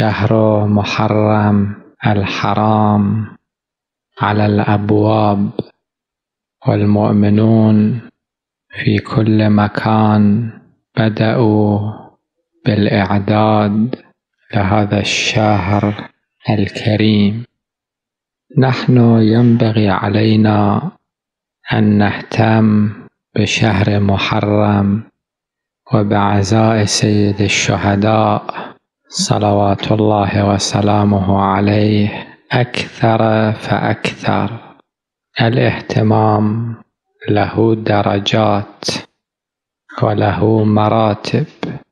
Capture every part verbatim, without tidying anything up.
شهر محرم الحرام على الأبواب، والمؤمنون في كل مكان بدأوا بالإعداد لهذا الشهر الكريم. نحن ينبغي علينا أن نهتم بشهر محرم وبعزاء سيد الشهداء صلوات الله وسلامه عليه أكثر فأكثر. الاهتمام له درجات وله مراتب.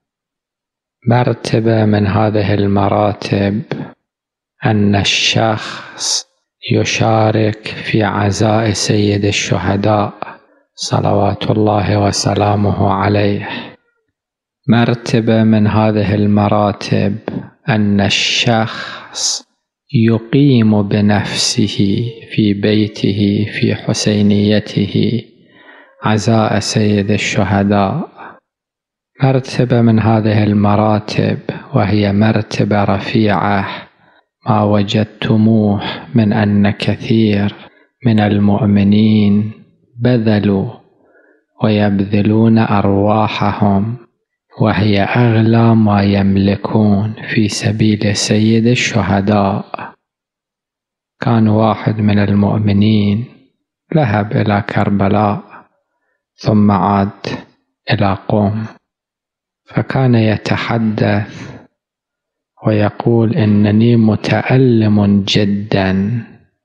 مرتبة من هذه المراتب أن الشخص يشارك في عزاء سيد الشهداء صلوات الله وسلامه عليه. مرتبة من هذه المراتب أن الشخص يقيم بنفسه في بيته في حسينيته عزاء سيد الشهداء. مرتبة من هذه المراتب وهي مرتبة رفيعة ما وجدتموه من أن كثير من المؤمنين بذلوا ويبذلون أرواحهم وهي أغلى ما يملكون في سبيل سيد الشهداء. كان واحد من المؤمنين ذهب إلى كربلاء ثم عاد إلى قوم، فكان يتحدث ويقول إنني متألم جدا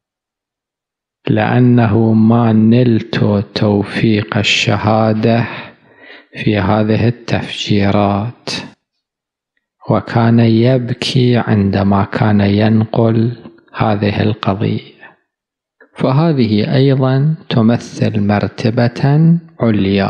لأنه ما نلت توفيق الشهادة في هذه التفجيرات، وكان يبكي عندما كان ينقل هذه القضية. فهذه أيضا تمثل مرتبة عليا.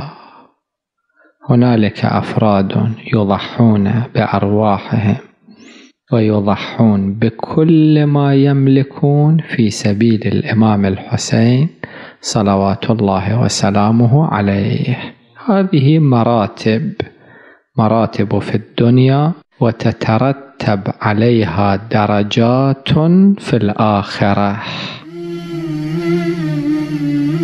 هنالك أفراد يضحون بأرواحهم ويضحون بكل ما يملكون في سبيل الإمام الحسين صلوات الله وسلامه عليه. هذه مراتب مراتب في الدنيا وتترتب عليها درجات في الآخرة.